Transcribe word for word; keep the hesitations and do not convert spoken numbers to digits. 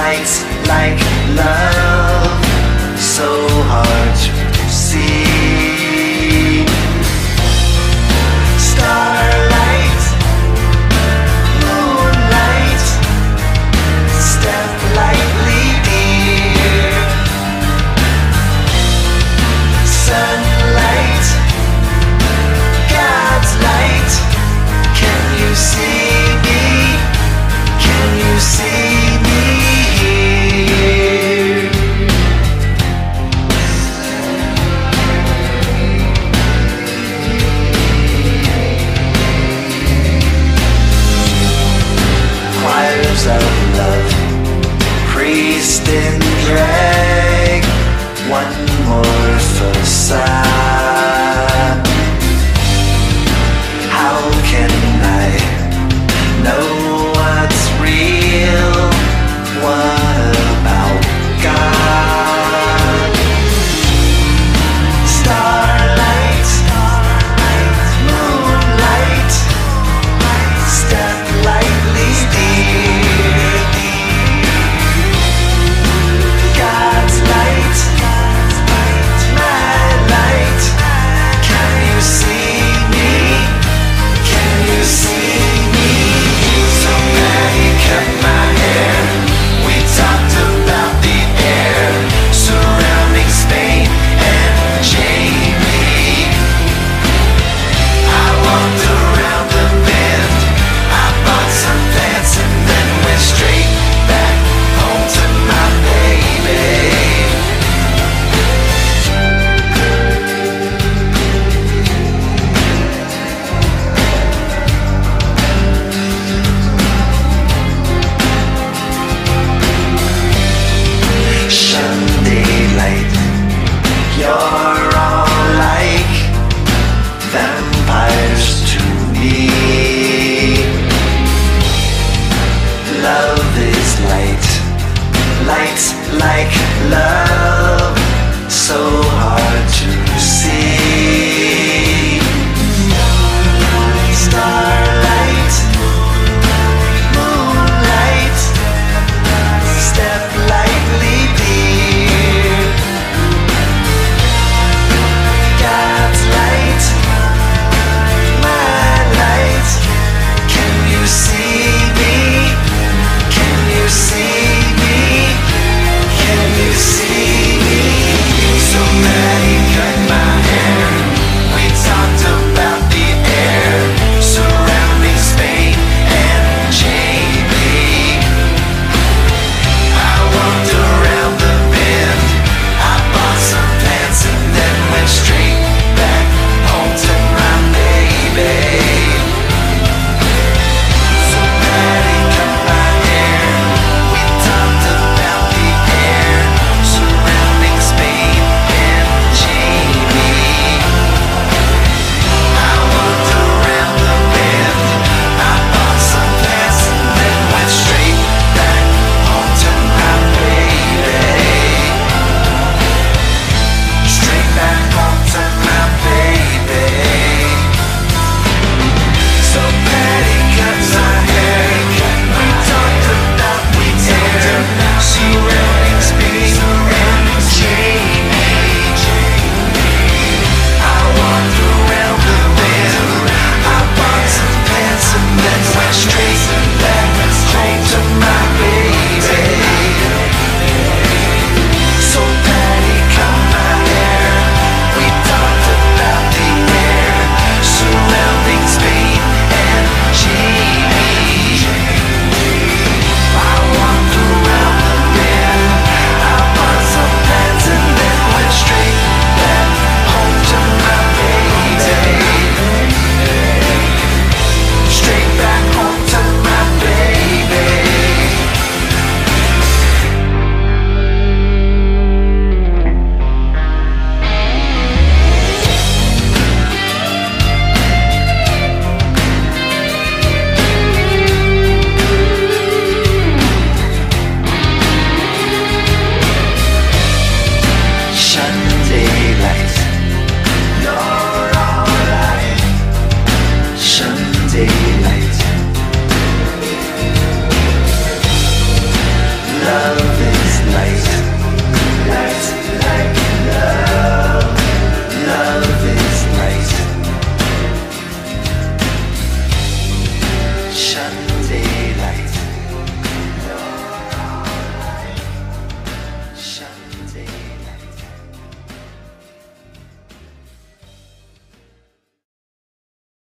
lights like love, so hard to see. Starlight, moonlight, step lightly dear. Sunlight, God's light, can you see me? Can you see me here? Choirs of love, priest in drag, one more facade. How can I know what's real? What about God? Starlight, moonlight, step lightly dear. God's light, my light, can you see me? Can you see me? Somebody cut my hair. We talked about the air surrounding Spain and Jamie. I walked around the bend, I bought some pants and then went straight back home to my baby. Sunday light, you're all like vampires to me. Love is light, lights like love.